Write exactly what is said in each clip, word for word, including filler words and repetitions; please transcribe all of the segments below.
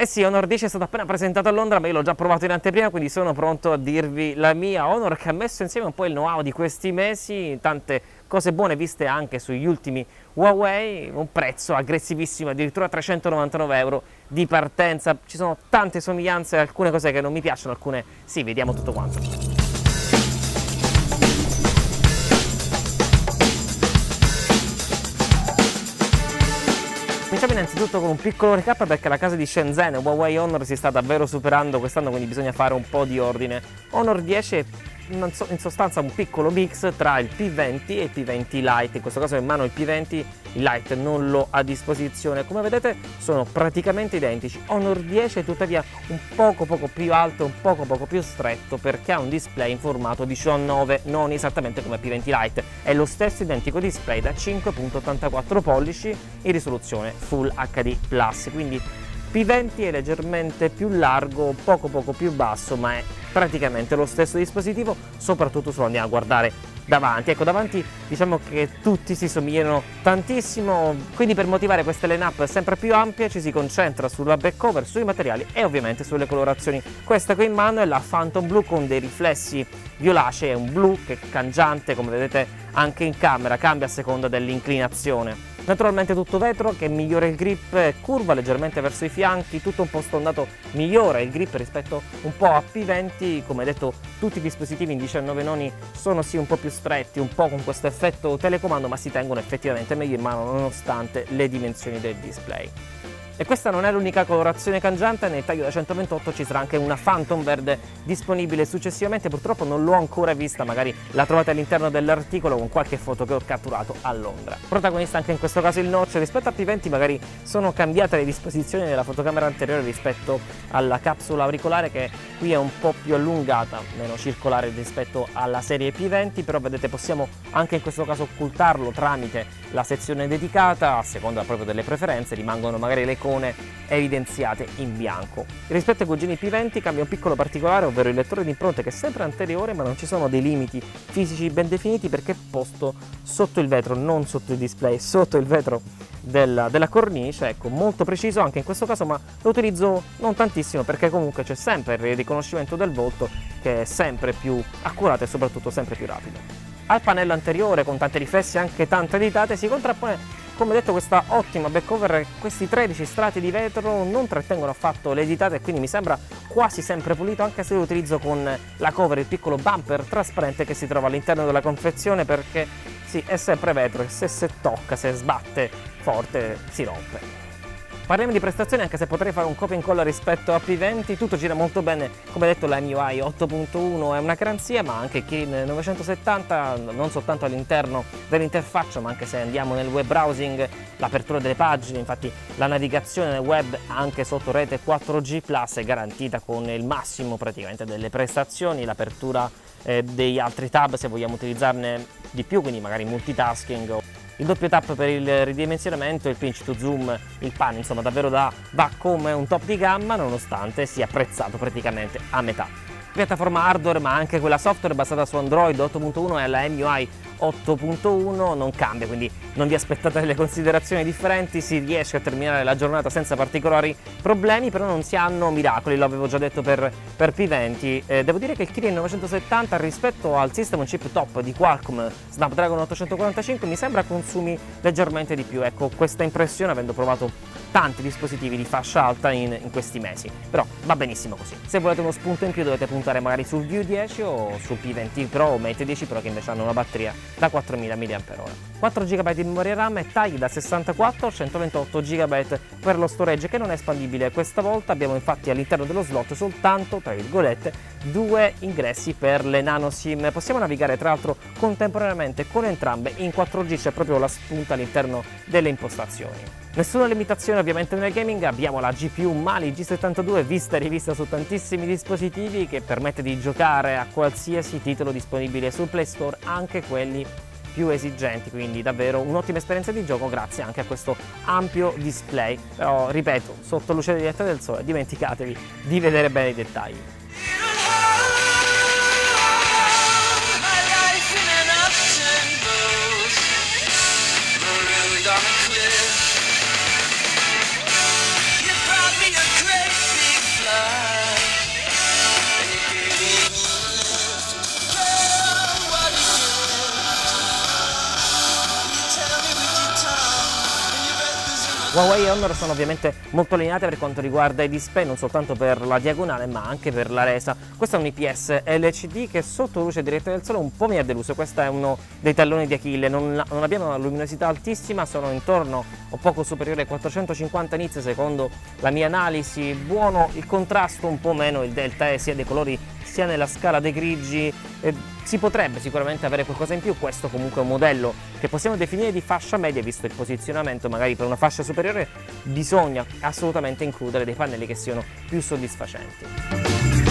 Eh sì, Honor dieci è stato appena presentato a Londra, ma io l'ho già provato in anteprima, quindi sono pronto a dirvi la mia. Honor che ha messo insieme un po' il know-how di questi mesi, tante cose buone viste anche sugli ultimi Huawei, un prezzo aggressivissimo, addirittura trecentonovantanove euro di partenza. Ci sono tante somiglianze, alcune cose che non mi piacciono, alcune sì, vediamo tutto quanto. Cominciamo innanzitutto con un piccolo recap perché la casa di Shenzhen Huawei Honor si sta davvero superando quest'anno, quindi bisogna fare un po' di ordine. Honor dieci è in sostanza un piccolo mix tra il P venti e il P venti Lite, in questo caso in mano il P venti, il Lite non lo ha a disposizione. Come vedete sono praticamente identici. Honor dieci è tuttavia un poco poco più alto, un poco poco più stretto perché ha un display in formato diciannove, non esattamente come P venti Lite, è lo stesso identico display da cinque virgola ottantaquattro pollici in risoluzione Full H D plus, quindi P venti è leggermente più largo, poco poco più basso, ma è praticamente lo stesso dispositivo, soprattutto se lo andiamo a guardare davanti. Ecco, davanti diciamo che tutti si somigliano tantissimo, quindi per motivare queste line-up sempre più ampie ci si concentra sulla back cover, sui materiali e ovviamente sulle colorazioni. Questa qui in mano è la Phantom Blue con dei riflessi violacei, è un blu che è cangiante, come vedete anche in camera, cambia a seconda dell'inclinazione. Naturalmente tutto vetro che migliora il grip, curva leggermente verso i fianchi, tutto un po' stondato, migliora il grip rispetto un po' a P venti, come detto tutti i dispositivi in diciannove noni sono sì un po' più stretti, un po' con questo effetto telecomando, ma si tengono effettivamente meglio in mano nonostante le dimensioni del display. E questa non è l'unica colorazione cangiante, nel taglio da centoventotto ci sarà anche una Phantom verde disponibile successivamente, purtroppo non l'ho ancora vista, magari la trovate all'interno dell'articolo con qualche foto che ho catturato a Londra. Protagonista anche in questo caso il notch, rispetto a P venti magari sono cambiate le disposizioni della fotocamera anteriore rispetto alla capsula auricolare che qui è un po' più allungata, meno circolare rispetto alla serie P venti, però vedete possiamo anche in questo caso occultarlo tramite la sezione dedicata, a seconda proprio delle preferenze, rimangono magari le icone evidenziate in bianco. Rispetto ai cugini P venti cambia un piccolo particolare, ovvero il lettore di impronte che è sempre anteriore, ma non ci sono dei limiti fisici ben definiti perché è posto sotto il vetro, non sotto il display, sotto il vetro della, della cornice. Ecco, molto preciso anche in questo caso, ma lo utilizzo non tantissimo perché comunque c'è sempre il riconoscimento del volto che è sempre più accurato e soprattutto sempre più rapido. Al pannello anteriore, con tante riflessi anche tante editate, si contrappone come detto questa ottima back cover. Questi tredici strati di vetro non trattengono affatto le editate e quindi mi sembra quasi sempre pulito, anche se lo utilizzo con la cover, il piccolo bumper trasparente che si trova all'interno della confezione, perché sì, è sempre vetro e se si tocca, se sbatte forte si rompe. Parliamo di prestazioni, anche se potrei fare un copia e incolla rispetto a P venti, tutto gira molto bene, come detto la M U I otto punto uno è una garanzia, ma anche Kirin novecentosettanta, non soltanto all'interno dell'interfaccia, ma anche se andiamo nel web browsing, l'apertura delle pagine, infatti la navigazione nel web anche sotto rete quattro G plus è garantita con il massimo praticamente delle prestazioni, l'apertura eh, degli altri tab se vogliamo utilizzarne di più, quindi magari multitasking, il doppio tap per il ridimensionamento, il pinch to zoom, il pan, insomma davvero da, va come un top di gamma nonostante sia prezzato praticamente a metà. Piattaforma hardware ma anche quella software basata su Android otto punto uno e alla M U I otto punto uno non cambia, quindi non vi aspettate delle considerazioni differenti, si riesce a terminare la giornata senza particolari problemi, però non si hanno miracoli, lo avevo già detto per, per P venti. Eh, devo dire che il Kirin novecentosettanta rispetto al System on Chip top di Qualcomm Snapdragon ottocentoquarantacinque mi sembra consumi leggermente di più, ecco questa impressione avendo provato tanti dispositivi di fascia alta in, in questi mesi, però va benissimo così. Se volete uno spunto in più dovete puntare magari sul View dieci o sul P venti Pro o Mate dieci Pro che invece hanno una batteria da quattromila milliamperi orari. quattro giga di memoria RAM e tagli da sessantaquattro a centoventotto giga per lo storage che non è espandibile. Questa volta abbiamo infatti all'interno dello slot soltanto, tra virgolette, due ingressi per le nano SIM. Possiamo navigare tra l'altro contemporaneamente con entrambe in quattro G, c'è proprio la spunta all'interno delle impostazioni. Nessuna limitazione ovviamente nel gaming, abbiamo la G P U Mali G settantadue vista e rivista su tantissimi dispositivi che permette di giocare a qualsiasi titolo disponibile sul Play Store, anche quelli più esigenti, quindi davvero un'ottima esperienza di gioco grazie anche a questo ampio display. Però ripeto, sotto luce diretta del sole dimenticatevi di vedere bene i dettagli. You brought me a great Huawei Honor sono ovviamente molto allineate per quanto riguarda i display, non soltanto per la diagonale ma anche per la resa. Questo è un I P S L C D che sotto luce diretta del sole un po' mi ha deluso, questo è uno dei talloni di Achille, non, non abbiamo una luminosità altissima, sono intorno o poco superiore ai quattrocentocinquanta nits secondo la mia analisi, buono il contrasto, un po' meno il delta E sia dei colori sia nella scala dei grigi, eh, si potrebbe sicuramente avere qualcosa in più. Questo comunque è un modello che possiamo definire di fascia media, visto il posizionamento. Magari per una fascia superiore bisogna assolutamente includere dei pannelli che siano più soddisfacenti.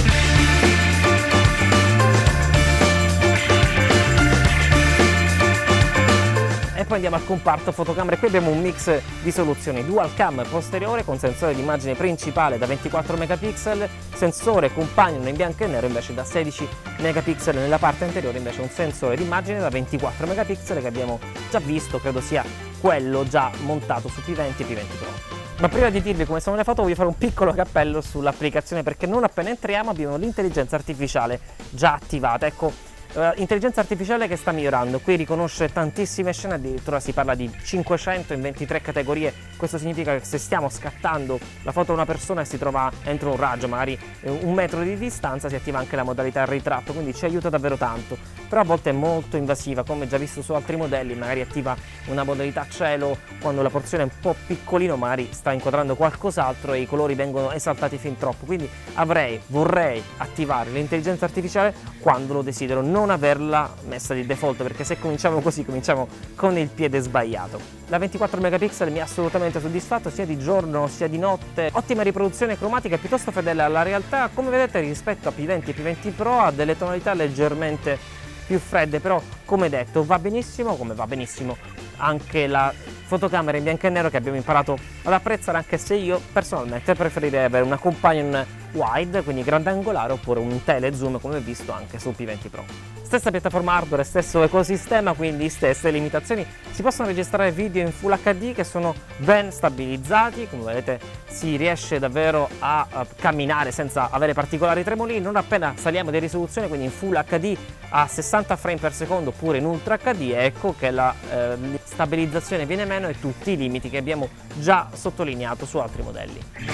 E poi andiamo al comparto fotocamere. Qui abbiamo un mix di soluzioni dual cam posteriore con sensore di immagine principale da ventiquattro megapixel, sensore companion in bianco e nero invece da sedici megapixel, nella parte anteriore invece un sensore di immagine da ventiquattro megapixel che abbiamo già visto, credo sia quello già montato su P venti e P venti Pro. Ma prima di dirvi come sono le foto voglio fare un piccolo cappello sull'applicazione, perché non appena entriamo abbiamo l'intelligenza artificiale già attivata. Ecco, Uh, intelligenza artificiale che sta migliorando, qui riconosce tantissime scene, addirittura si parla di cinquecento in ventitré categorie. Questo significa che se stiamo scattando la foto a una persona e si trova entro un raggio, magari un metro di distanza, si attiva anche la modalità ritratto, quindi ci aiuta davvero tanto. Però a volte è molto invasiva, come già visto su altri modelli, magari attiva una modalità cielo quando la porzione è un po' piccolino, magari sta inquadrando qualcos'altro e i colori vengono esaltati fin troppo. Quindi avrei, vorrei attivare l'intelligenza artificiale quando lo desidero, non non averla messa di default, perché se cominciamo così cominciamo con il piede sbagliato. La ventiquattro megapixel mi ha assolutamente soddisfatto sia di giorno sia di notte, ottima riproduzione cromatica piuttosto fedele alla realtà, come vedete rispetto a P venti e P venti Pro ha delle tonalità leggermente più fredde, però come detto va benissimo, come va benissimo anche la fotocamera in bianco e nero che abbiamo imparato ad apprezzare, anche se io personalmente preferirei avere una companion wide, quindi grandangolare, oppure un telezoom come visto anche su P venti Pro. Stessa piattaforma hardware, stesso ecosistema, quindi stesse limitazioni. Si possono registrare video in Full H D che sono ben stabilizzati, come vedete si riesce davvero a, a camminare senza avere particolari tremolini. Non appena saliamo di risoluzione, quindi in Full H D a sessanta frame per secondo oppure in Ultra H D, ecco che la eh, stabilizzazione viene meno e tutti i limiti che abbiamo già sottolineato su altri modelli.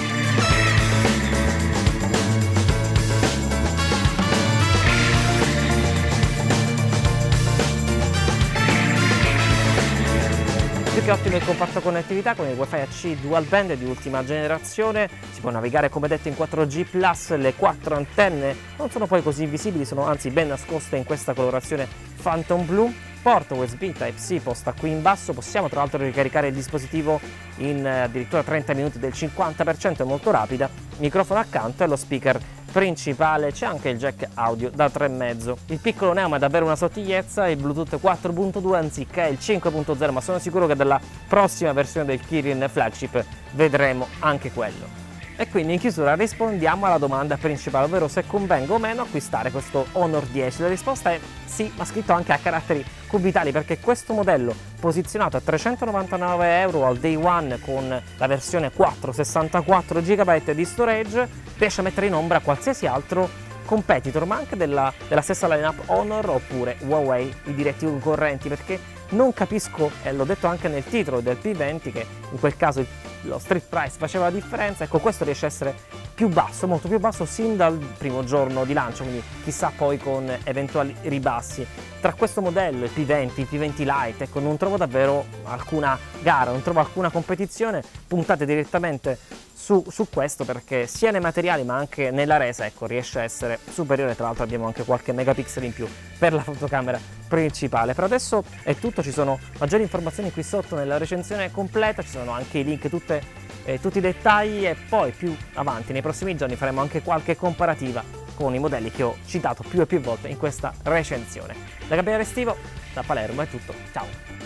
Più che ottimo il comparto connettività con il Wi-Fi A C dual band di ultima generazione, si può navigare come detto in quattro G plus, le quattro antenne non sono poi così visibili, sono anzi ben nascoste in questa colorazione Phantom Blue. Porto U S B Type-C posta qui in basso, possiamo tra l'altro ricaricare il dispositivo in addirittura trenta minuti del cinquanta per cento, è molto rapida, microfono accanto e lo speaker principale, c'è anche il jack audio da tre virgola cinque. Il piccolo Neo è davvero una sottigliezza, il Bluetooth quattro punto due anziché il cinque punto zero, ma sono sicuro che dalla prossima versione del Kirin Flagship vedremo anche quello. E quindi in chiusura rispondiamo alla domanda principale, ovvero se convenga o meno acquistare questo Honor dieci. La risposta è sì, ma scritto anche a caratteri cubitali, perché questo modello posizionato a trecentonovantanove euro al day one con la versione quattro sessantaquattro giga di storage riesce a mettere in ombra qualsiasi altro competitor, ma anche della, della stessa lineup Honor oppure Huawei, i diretti concorrenti, perché non capisco, e l'ho detto anche nel titolo del P venti, che in quel caso lo street price faceva la differenza. Ecco, questo riesce a essere più basso, molto più basso sin dal primo giorno di lancio, quindi chissà poi con eventuali ribassi. Tra questo modello, il P venti, il P venti Lite, ecco, non trovo davvero alcuna gara, non trovo alcuna competizione, puntate direttamente Su, su questo, perché sia nei materiali ma anche nella resa, ecco, riesce a essere superiore. Tra l'altro abbiamo anche qualche megapixel in più per la fotocamera principale. Per adesso è tutto, ci sono maggiori informazioni qui sotto nella recensione completa, ci sono anche i link, tutte, eh, tutti i dettagli, e poi più avanti nei prossimi giorni faremo anche qualche comparativa con i modelli che ho citato più e più volte in questa recensione. Da Gabriele Restivo, da Palermo è tutto, ciao!